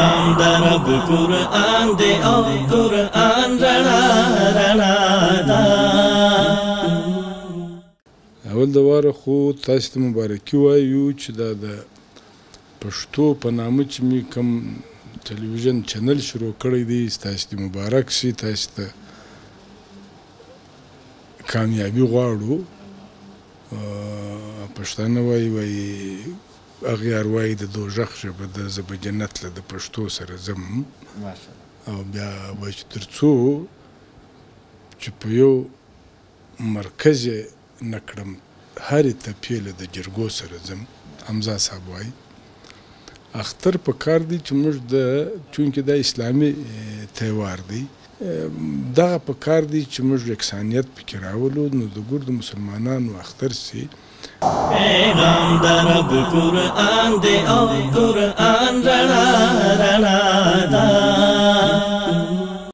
پیغام در رب قرآن دے او قرآن رڼا رڼا دا. اول د واره خو تاسو ته مبارکي وایو چې دا د پښتو په نامه چې مې کوم ټلویزیون چینل شروع کړی دی ستاسو ته مبارک شي. تاسو ته کامیابي غواړو. پښتانه وایي اغیار وایي د دوزخ ژبه ده، زه به جنت له د پښتو سره ځم. او بیا وایي چې تر څو چې په یو مرکز یې نه کړم هرې تپې له د جرګو سره ځم. حمزه صاحب وایي اختر په کار دی چې موږ د چونکې دا اسلامي تهوار دی دغه په کار دی چې موږ یکسانیت پکې راولو. نو د ګور د مسلمانانو اختر سي پیغام در رب قرآن دے او قرآن رڼا